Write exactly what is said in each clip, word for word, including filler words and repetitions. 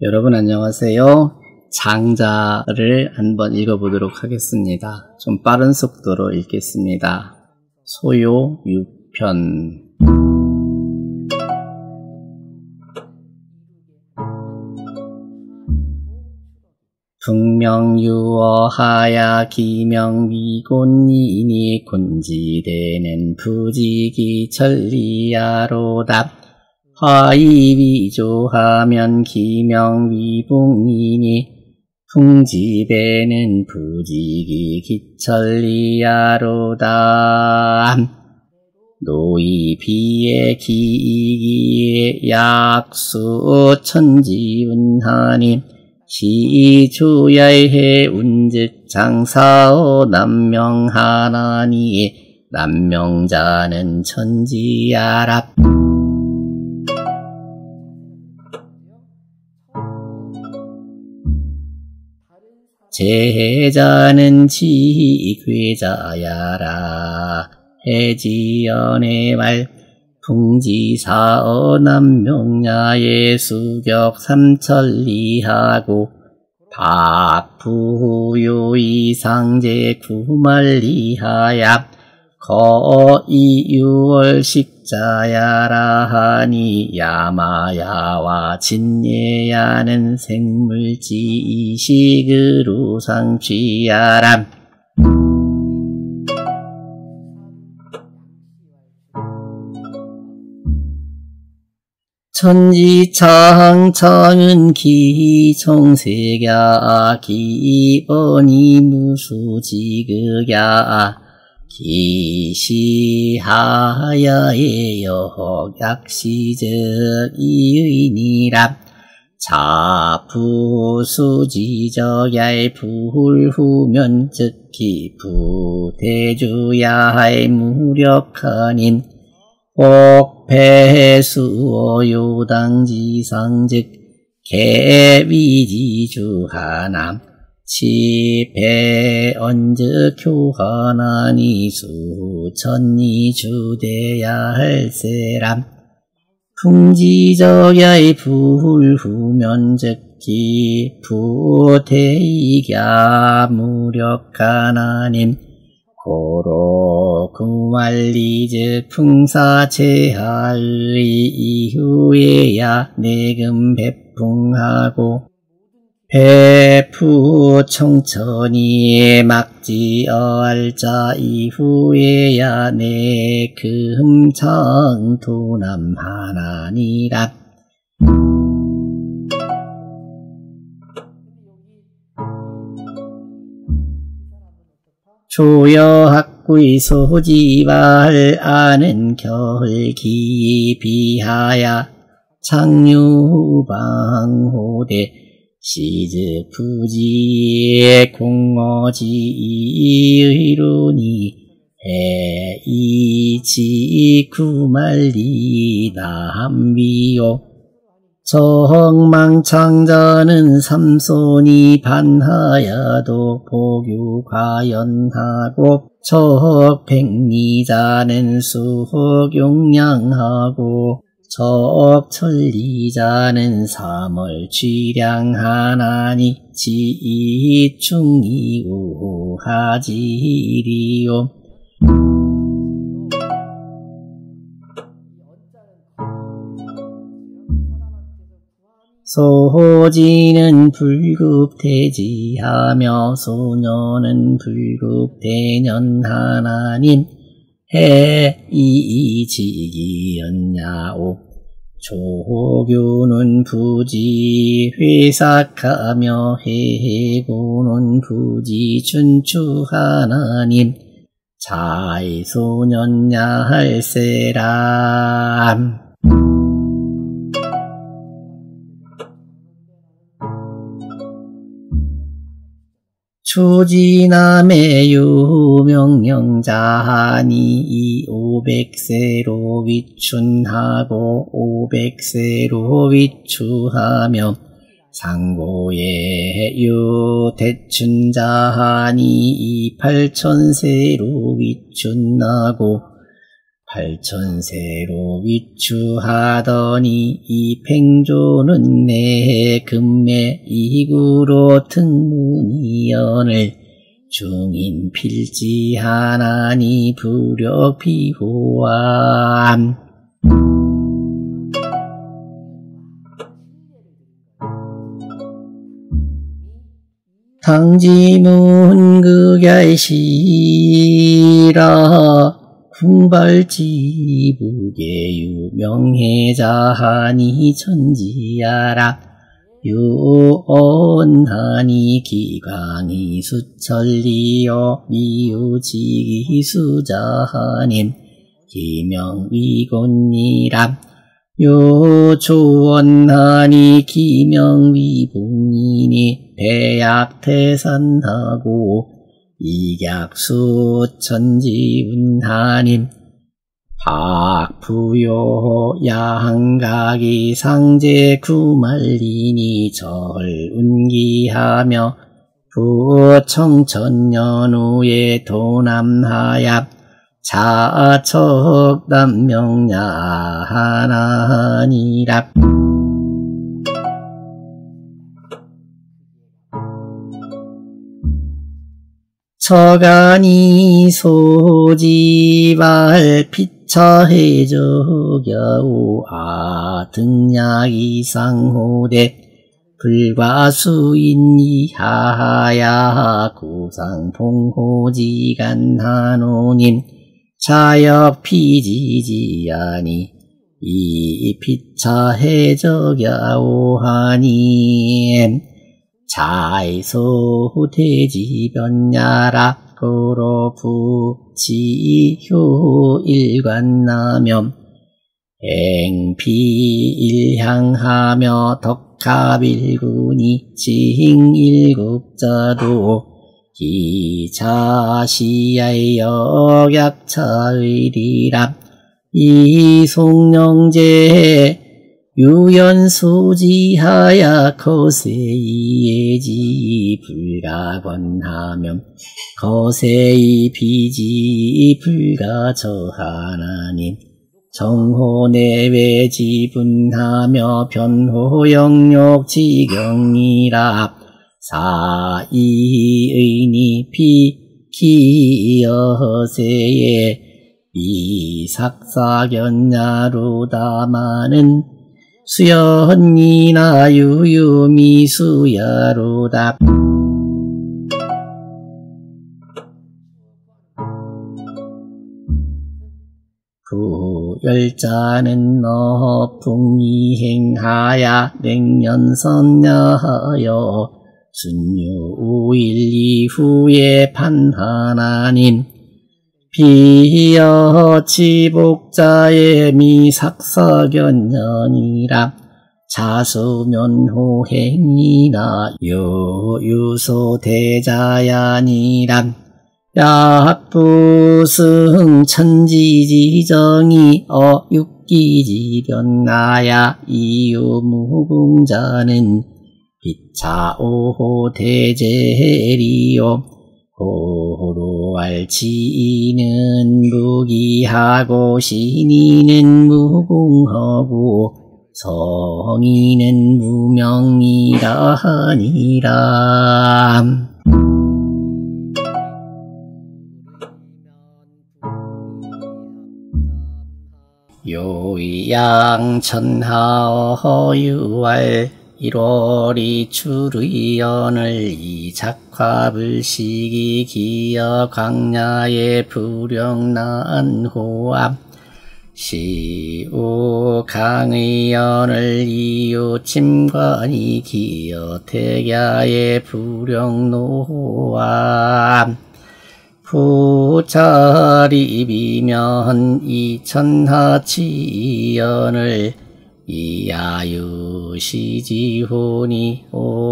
여러분 안녕하세요. 장자를 한번 읽어보도록 하겠습니다. 좀 빠른 속도로 읽겠습니다. 소요 육 편. 북명유어하야 기명위곤이니 곤지대는 부지기 천리야로답 화이위조하면 기명위붕이니 풍지배는 부지기 기천리야로다. 노이비에 기이기에 약수 천지운하니 시주야해 운즉 장사오 남명하나니 남명자는 천지야랍. 제자는 지괴자야라. 해지연의 말 풍지사어 남명야의 수격 삼천리하고 밥부요이상제 구말리하야 거이유월식자야라 하니 야마야와 진예야는 생물지이식으로 상취야람. 천지창창은 기총색야 기번이 무수지극야 기시하야의 여약시적 이의니랍. 자부수지적야의 불후면 즉기 부대주야의 무력하닌 복패수어 요당지상즉 개위지주하남 치패언즉 교하나니 수천리 주대야 할세람. 풍지적야의 불후면 즉기 부대이야 무력하나님 고로 구말리즉 풍사체하의 이후에야 내금 배풍하고 배푸 청천이에 막지어알자 이후에야 내금 청토남하나니라. 조여학구이 소지발 아는 겨울기 비하야 창유방호대 시즈 부지의 공어지의로니 해이지 구말리 남비요. 정망창자는 삼손이 반하야도 복유과연하고 적백리자는 수흑용량하고 적천리자는 삼월취량하나니 지이충이우하지리요. 소호지는 불급대지하며 소녀는 불급대년하나님 해이지기연야오. 조교는 부지 회삭하며 해고는 부지 춘추하나님 자이소년야할세람. 추지남의 유명령자하니 오백세로 위춘하고 오백세로 위추하며 상고의 유대춘자하니 팔천세로 위춘하고 팔천세로 위추하더니 이 팽조는 내 금매 이구로 등문이연을 중인 필지하나니 불력비호함. 당지문극야시라 궁발지부계 유명해자하니 천지야라. 유언하니 기광이 수천리요 미유지기 수자하님 기명위곤이람. 요조원하니 기명위봉이니 배약태산하고 이약수천지운하님 박부요 양각이 상제구말리니 절운기하며 부청천년후에 도남하야 자척남명야하나니라. 처간이 소지발 피처해저겨우 아등약이 상호대 불과수인이하야 구상봉호지간하노님 자역피지지아니 이 피처해저겨우하니 자이소대지변야라. 고로부지효 일관나면 행피일향하며 덕합일군이 징일국자도 기차시야의 역약차의리람. 이송영제 유연소지하야 거세이예지 불가권하면 거세이 비지 불가저하나님 정호내외 지분하며 변호영욕 지경이라. 사이의니 피기여세에 이삭사견야로다마는 수연이나 유유미수야로다. 부열자는 너풍이행하야 냉년선야하여 순유 오일 이후에 판하나님 비여치복자의 미삭사견년이라. 자수면호행이나 요유소대자야니람. 약부승 천지지정이 어육기지변나야 이유무궁자는 비차오호 대제리요. 고로알치는 무기하고 신이는 무궁하고 성이는 무명이라 하니라. 요의양천하어유알 일월이 추의연을 이작화불식이 기여 광야의 불영난호암 시우 강의연을 이유침관이 기여 태야의 불영노암 부차리비면 이천하치연을 이야유시지호니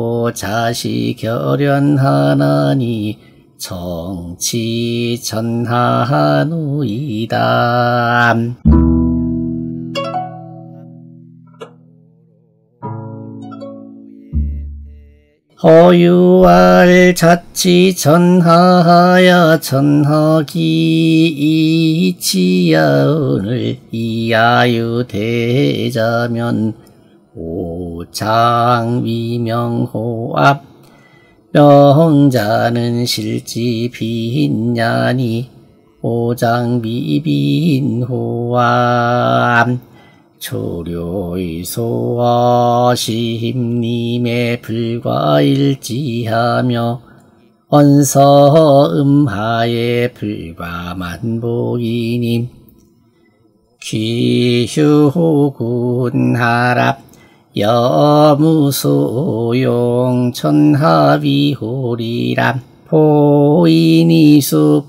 오자시결연하나니 정치천하노이다. 허유알 자치 전하하야 전하기 이치야오늘 이하유 대자면 오장위명호압 명자는 실지 빈냐니 오장비빈호압 초료의 소어심님의 불과일지하며 원서음하의 불과만보이님 귀휴군하랍 여무소용 천하위홀이람 포인이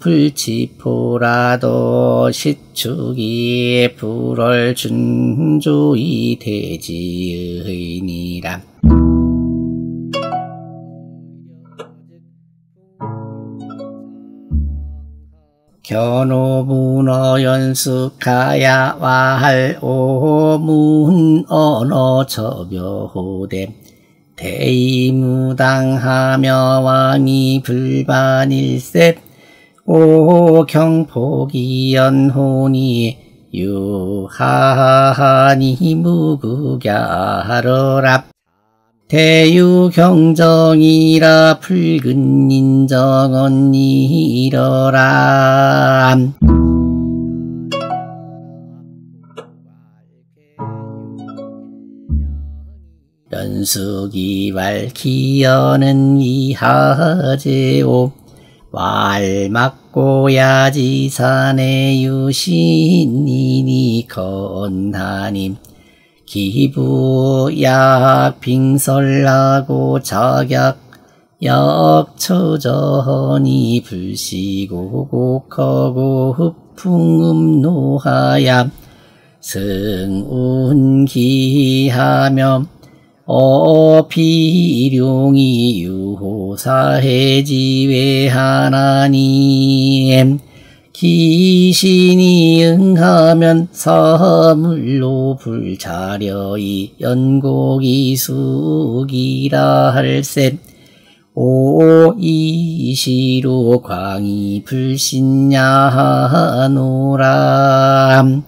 수풀치포라도 시축이 불월 준조이 대지의니람 견오문어 연숙하야 와할 오문 언어 처벼호됨 대의무당하며 왕이 불반일세 오경폭이 연혼이 유하하니 무구갸하러랍 대유경정이라 붉은 인정언니 이러람 연숙이 왈기여는 이하제오 왈막고야지산의 유신이니 건하님 기부약 빙설하고 작약 역처전이 불시고 곡하고 흑풍음노하야 승운기하며 어비룡이 유호사해지외 하나님 기신이 응하면 사물로 불자려이 연곡이 숙이라 할세 오이시로 광이 불신야하노람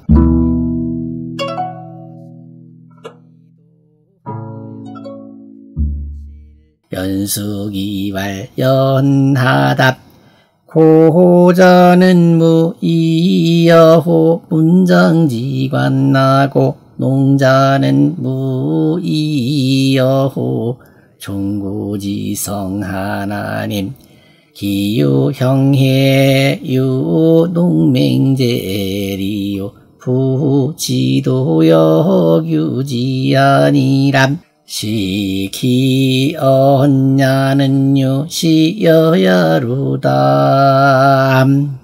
연숙이왈 연하답 고자는 무이여호 문장지관나고 농자는 무이여호 종고지성 하나님 기유형해 유농맹제리요 부지도역유지아니람 시키언냐는요 시여야루담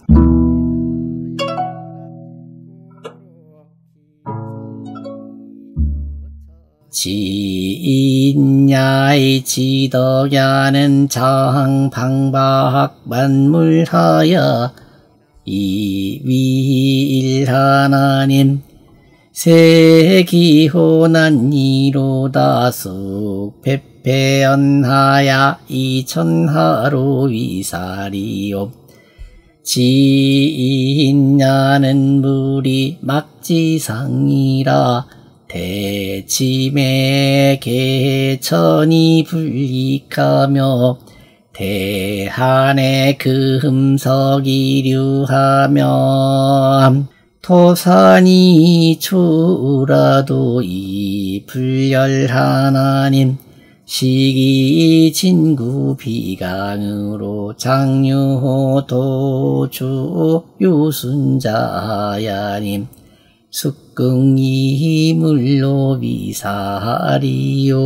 지인야의 지덕야는 장방박 만물하여 이위일하나님 세기호난 이로다 숙패패연하야 이천하로 위사리요 지인야는 물이 막지상이라 대침에 개천이 불익하며 대한의 금석이류하며 토산이 추라도 이 불열하나님 시기 진구 비강으로 장유호 도주 유순자야님 숙궁이 물로 위사리요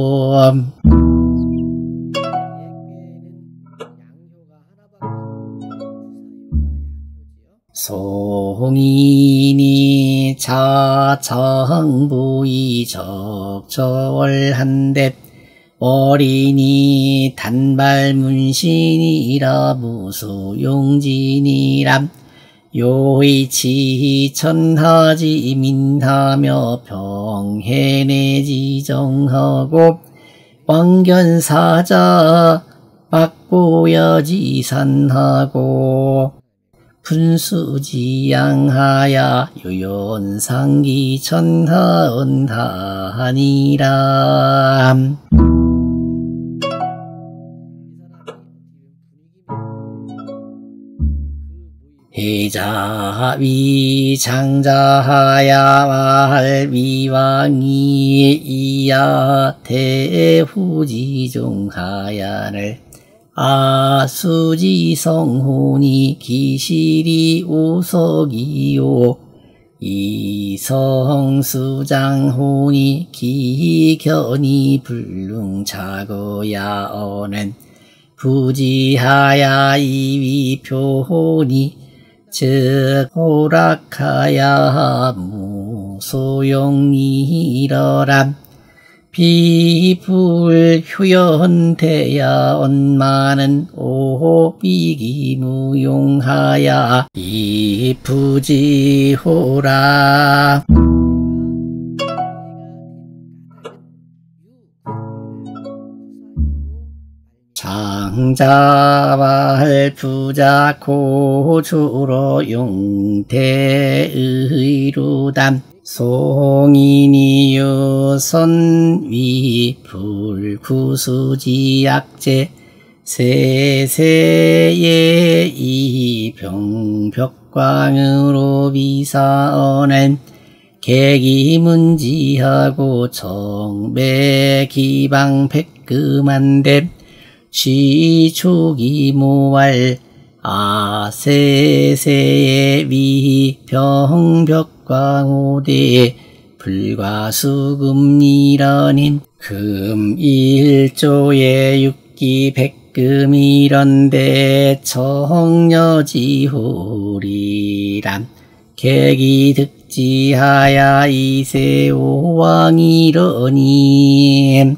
송인이 자청부이 적절한데 어린이 단발문신이라 무소용진이람 요이치 천하지 민하며 병해내지 정하고 왕견사자 막보여지산하고 분수지양하야 유연상기천하언하니라. 해자위 장자하야 말위왕이 이야 대후지종하야를 아수지성훈이 기실이 우석이요 이성수장훈이 기견이 불능차거야어는 부지하야 이위표훈이 즉 호락하야 무소용이러람 비불휴연대야 언마는 오비기무용하야 이부지호라. 장자발 부자 고주로 용대의루담 송인이 유선위 불구수지약제 세세의 이병벽광으로 비사언은 계기문지하고 정배기방 백금한데 시초기모왈 아세세의 위병벽광오대 불과수금이러닌 금일조의 육기 백금이런데 청여지후리람 계기득지하야 이세오왕이러니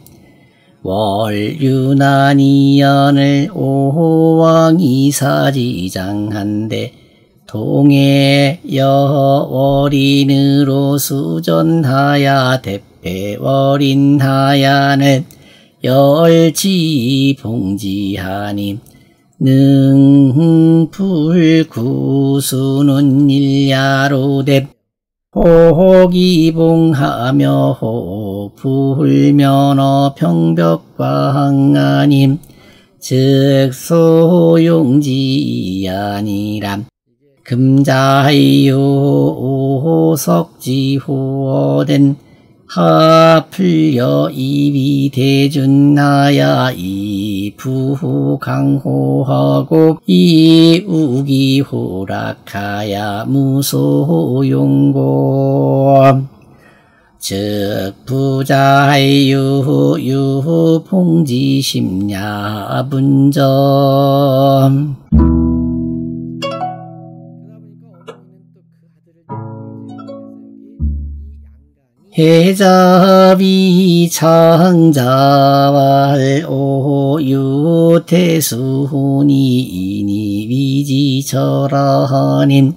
월유난이연을 오왕이 사지장한데 동해 여월인으로 수전하야 대패월인하야는 열지봉지하니 능불구수는 일야로대 호기봉하며 호불면허 평벽과항아님 즉 소용지아니람 금자이요 오석지호된 하풀려 이위대준하야 이부강호하고 이우기호락하야 무소용고 즉 부자유 유봉지심야분점 해자비 창자왈 오유태수훈이 이니 위지철하님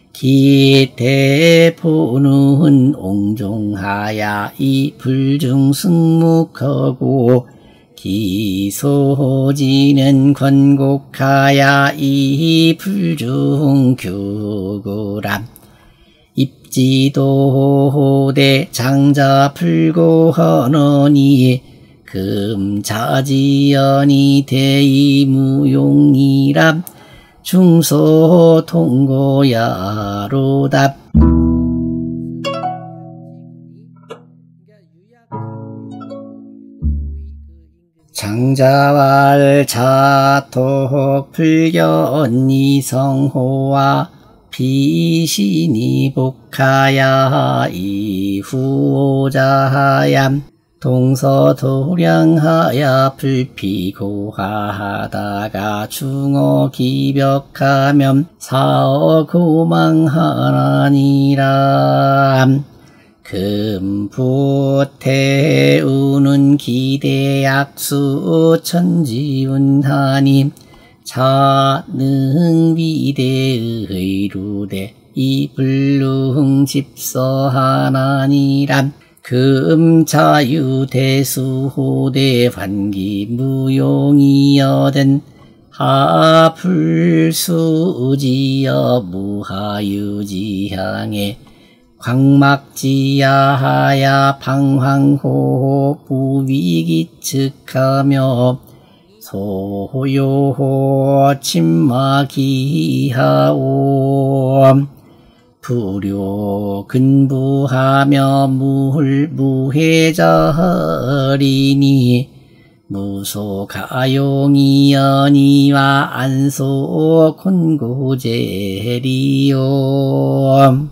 기대포는 옹종하야 이 불중승묵하고 기소지는 권곡하야 이 불중규구람 입지도대 장자 풀고하느니 금자지연이 대이무용이람 중소통고야로답 장자왈 자톡 불견이 성호와 비신이 복하야 이후오자하얌 동서도량하야 불피고하다가 중어기벽하면 사어고망하나니라. 금부태우는 기대약수 천지운하니 자능비대의루대 이불능집서하나니람. 금자유대수호대 반기무용이여된 하불수지여 무하유지향에 광막지야하야 방황호 부위기측하며 소요호 침마기하오 불효 근부하며 무hul무해저리니 무소가용이연이와 안소 곤고제리요